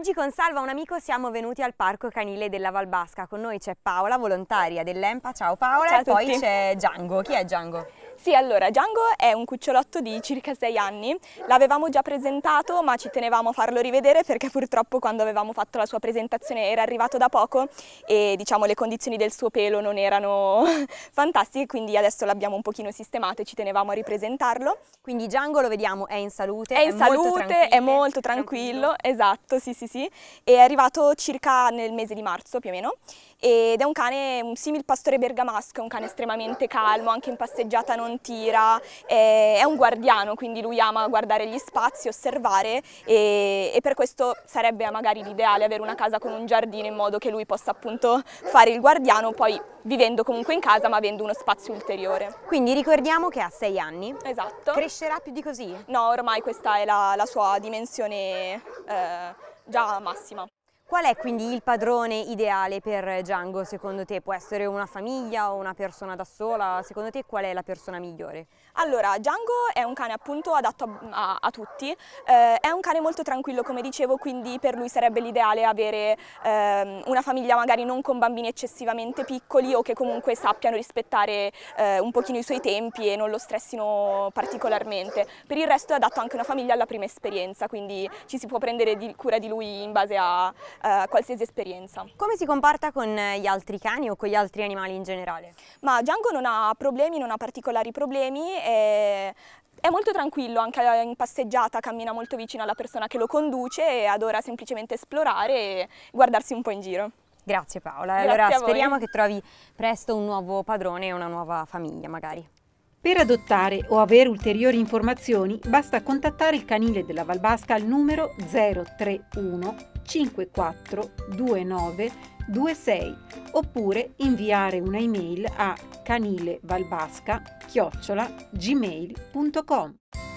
Oggi con Salva, un amico, siamo venuti al Parco Canile della Valbasca. Con noi c'è Paola, volontaria dell'EMPA. Ciao Paola. Ciao a e poi tutti. c'è Django. Chi è Django? Sì, allora, Django è un cucciolotto di circa 6 anni, l'avevamo già presentato ma ci tenevamo a farlo rivedere perché purtroppo quando avevamo fatto la sua presentazione era arrivato da poco e diciamo le condizioni del suo pelo non erano fantastiche, quindi adesso l'abbiamo un pochino sistemato e ci tenevamo a ripresentarlo. Quindi Django lo vediamo, è in salute, È in salute, è molto tranquillo, esatto, sì, è arrivato circa nel mese di marzo più o meno ed è un cane, un simil pastore bergamasco, è un cane estremamente calmo, anche in passeggiata non tira, è un guardiano, quindi lui ama guardare gli spazi, osservare e per questo sarebbe magari l'ideale avere una casa con un giardino in modo che lui possa appunto fare il guardiano, poi vivendo comunque in casa ma avendo uno spazio ulteriore. Quindi ricordiamo che ha 6 anni. Esatto. Crescerà più di così? No, ormai questa è la sua dimensione già massima. Qual è quindi il padrone ideale per Django secondo te? Può essere una famiglia o una persona da sola? Secondo te qual è la persona migliore? Allora, Django è un cane appunto adatto a tutti, è un cane molto tranquillo come dicevo, quindi per lui sarebbe l'ideale avere una famiglia magari non con bambini eccessivamente piccoli o che comunque sappiano rispettare un pochino i suoi tempi e non lo stressino particolarmente. Per il resto è adatto anche una famiglia alla prima esperienza, quindi ci si può prendere cura di lui in base a qualsiasi esperienza. Come si comporta con gli altri cani o con gli altri animali in generale? Ma Django non ha problemi, non ha particolari problemi, è molto tranquillo, anche in passeggiata cammina molto vicino alla persona che lo conduce e adora semplicemente esplorare e guardarsi un po' in giro. Grazie Paola, Grazie allora a voi. speriamo che trovi presto un nuovo padrone e una nuova famiglia magari. Per adottare o avere ulteriori informazioni basta contattare il Canile della Valbasca al numero 031 54 29 26 oppure inviare una email a canilevalbasca@gmail.com.